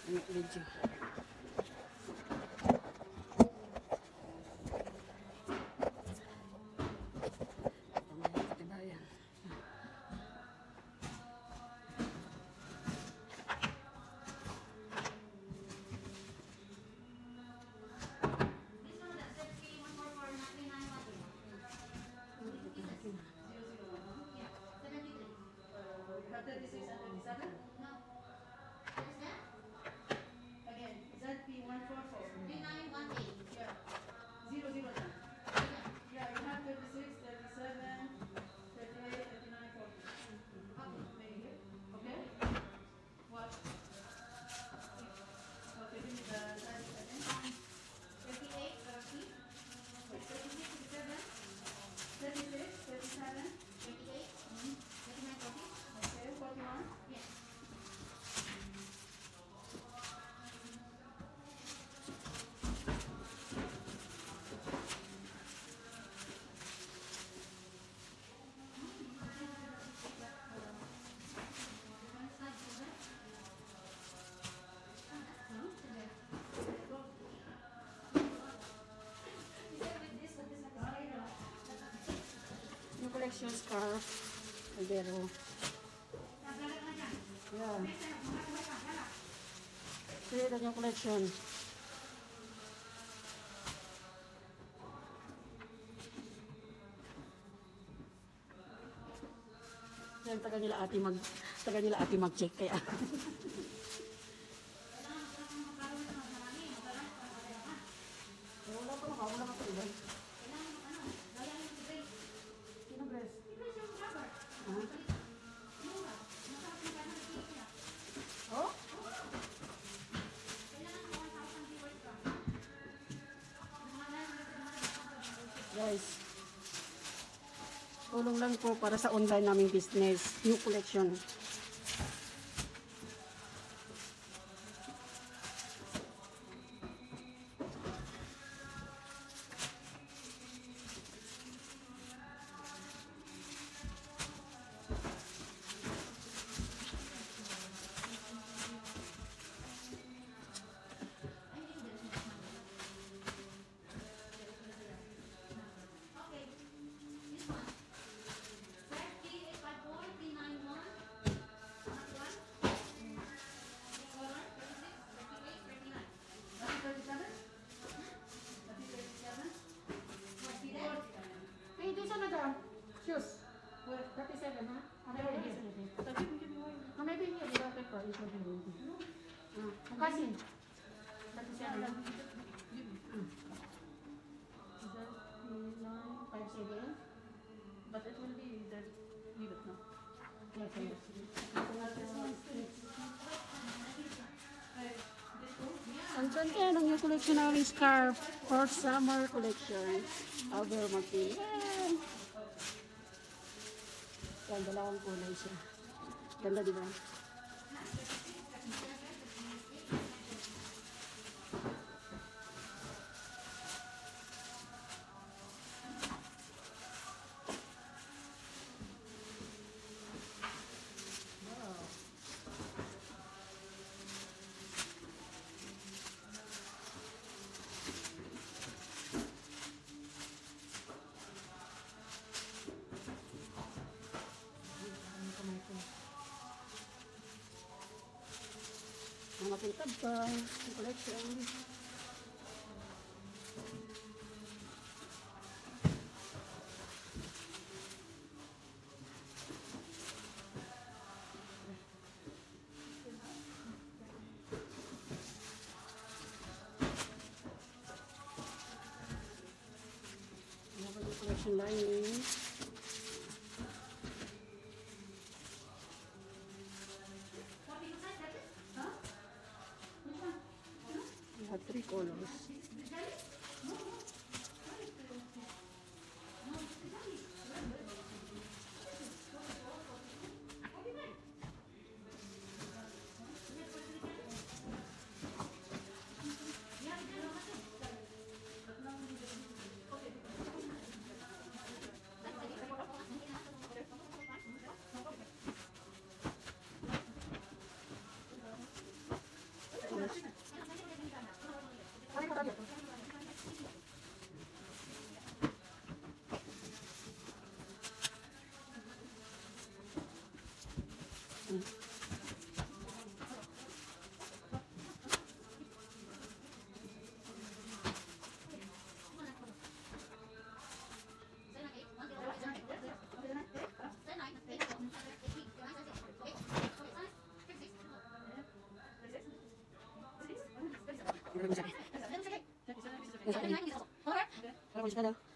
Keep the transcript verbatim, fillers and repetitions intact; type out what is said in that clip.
Ano video? Collection scarf, pero yeah. So, ito yung collection. Yan, taga nila ate mag taga nila ate mag-check kaya. Wala pa maka, wala pa iba. Oh? Guys, tulong lang po para sa online naming business, new collection. Shoes. thirty-seven, huh? Ah, maybe here. Ah, maybe here. You don't prefer. It will be maybe. Ah, cousin. thirty-seven. thirty-nine, five, seven. But it will be that. Leave it now. Okay. Andyan yan ang yung collection namin scarf for summer collection. Albermati. Yay! Yan, dalawang kulay siya. Ganda, di ba? Mga pintab pa, yung collection. Mga collection lining. Three colors. Thirty-seven. Thirty-seven. Thirty-seven. Wala ko siya na.